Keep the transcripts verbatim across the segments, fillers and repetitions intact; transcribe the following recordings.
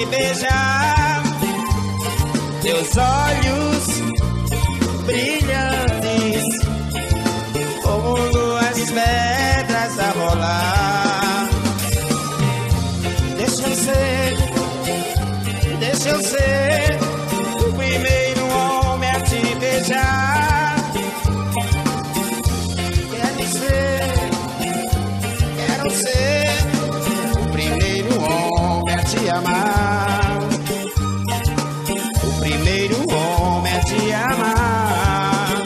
beijar, teus olhos brilhantes como duas pedras a rolar. Deixa eu ser, deixa eu ser o primeiro homem a te beijar. Quero ser, quero ser o primeiro homem a te amar. O primeiro homem a te amar.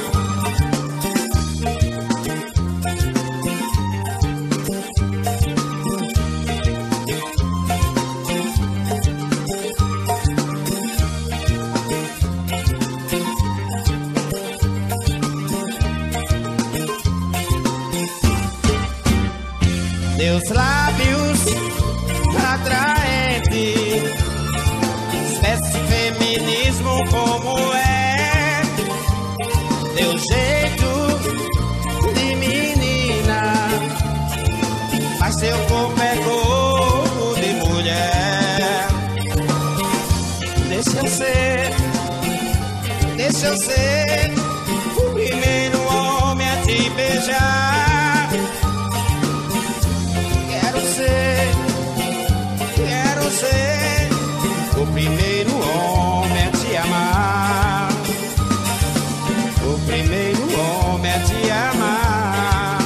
Teus lábios atraentes, espécie feminismo como é. Teu jeito de menina, mas teu corpo é corpo de mulher. Deixa eu ser, deixa eu ser o primeiro homem a te beijar. Quero ser o primeiro homem a te amar. O primeiro homem a te amar.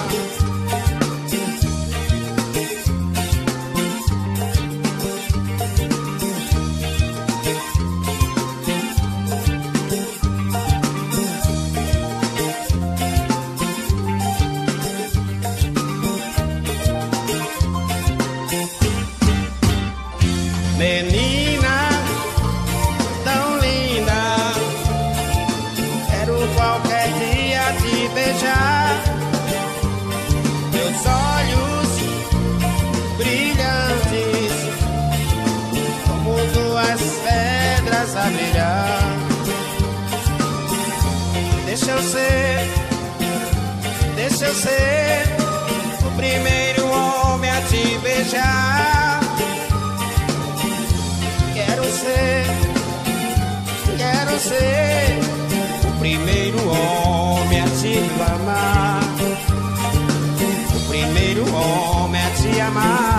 Menina tão linda, quero qualquer dia te beijar. Teus olhos brilhantes como duas pedras a brilhar. Deixa eu ser, deixa eu ser o primeiro homem a te beijar. Quero ser, quero ser o primeiro homem a te amar. O primeiro homem a te amar.